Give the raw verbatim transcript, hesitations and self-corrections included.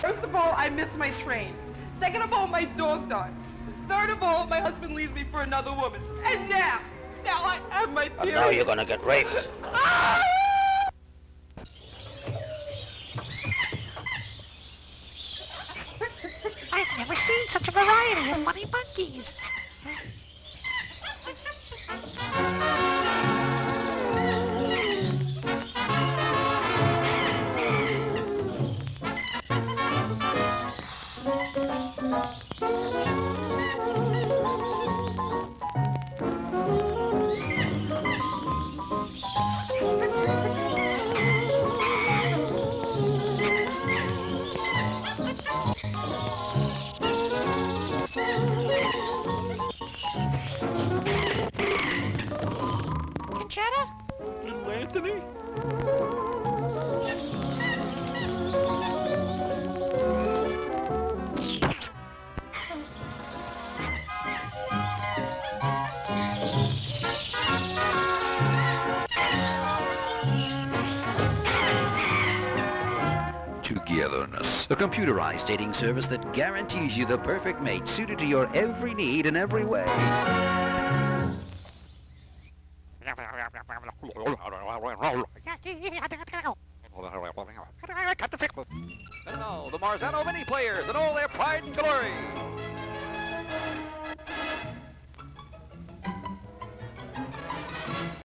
First of all, I missed my train. Second of all, my dog died. Third of all, my husband leaves me for another woman. And now, now I have my period. And now you're gonna get raped. Ah! I've never seen such a variety of funny monkeys. Conchetta? Little Anthony? Togetherness, a computerized dating service that guarantees you the perfect mate suited to your every need in every way. And now, the Marzano Mini Players and all their pride and glory.